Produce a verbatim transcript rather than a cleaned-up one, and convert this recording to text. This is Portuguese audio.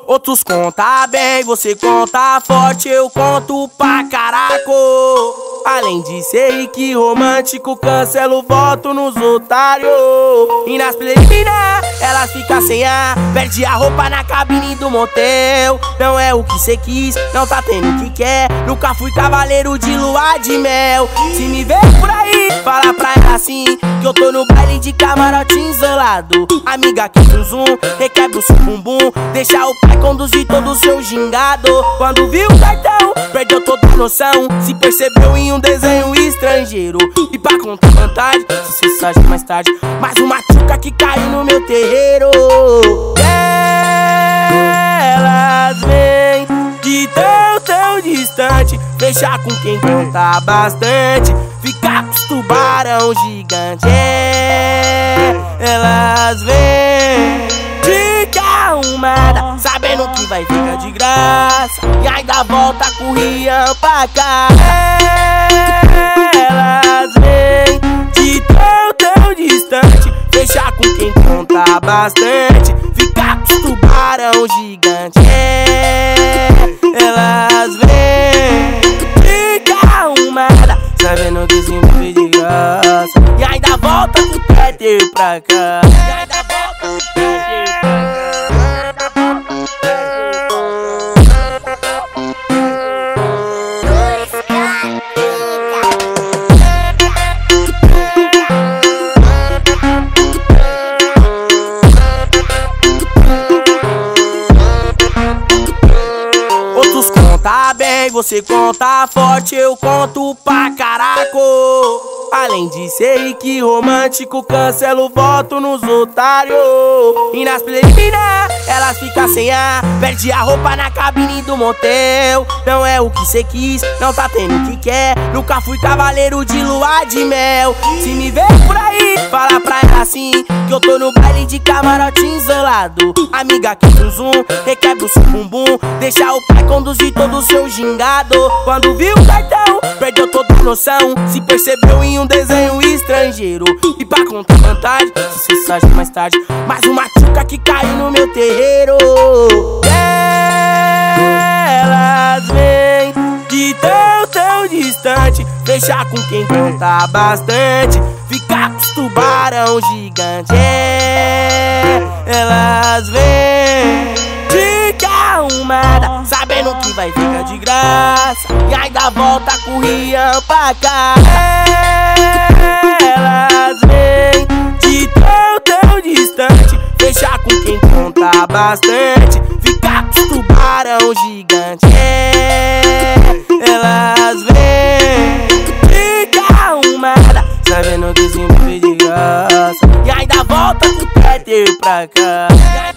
Outros conta bem, você conta forte, eu conto pra caraco. Além de ser rico romântico, cancelo o voto nos otários. E nas preliminar, elas ficam sem ar, perde a roupa na cabine do motel. Não é o que cê quis, não tá tendo o que quer. Nunca fui cavaleiro de lua de mel. Se me ver por aí, fala pra ela assim, que eu tô no baile de camarote isolado. Amiga que zum zum, requebra o seu bumbum, deixa o pai conduzir todo o seu gingado. Quando viu o cartão, perdeu toda a noção, se percebeu em um desenho estrangeiro. E pra contar vantagem, se cê sabe mais tarde, mais uma tchuca que caiu no meu terreiro. Elas vêm de tão, tão distante, fechar com quem conta bastante, ficar com os tubarão gigante. É, elas vêm de arrumada, sabendo que vai ficar de graça, e ainda volta com o Rian pra cá. Elas vêm de tão, tão distante, fechar com quem conta bastante, ficar com os tubarão gigante. É, elas vêm de arrumada, sabendo que se envolve de graça, e ainda volta com o Peter pra cá. E ainda volta com o Peter pra cá. Outros conta bem, você conta forte, eu conto pra caraco. Além de ser rico romântico, cancelo o voto nos otários. E nas preliminar, elas ficam sem ar, perde a roupa na cabine do motel. Não é o que cê quis, não tá tendo o que quer. Nunca fui cavaleiro de lua de mel. Se me ver por aí, fala pra ela assim, que eu tô no baile de camarote isolado. Amiga que zum zum, requebra o seu bumbum, deixa o pai conduzir todo o seu gingado. Quando viu o cartão, perdeu toda a noção, se percebeu em um desenho estrangeiro. E pra contar vantagem, se cê sabe mais tarde, mais uma tchuca que caiu no meu terreiro. Elas vêm de tão, tão distante, fechar com quem conta bastante, ficar com os tubarão gigante. É, elas vêm de arrumada, sabendo que vai ficar de graça, e ainda volta com o Rian pra cá. Elas vêm de tão, tão distante, fechar com quem conta bastante, ficar com os tubarão gigante. É, elas vêm de arrumada, sabendo que se envolve de graça, e ainda volta com o Peter pra cá.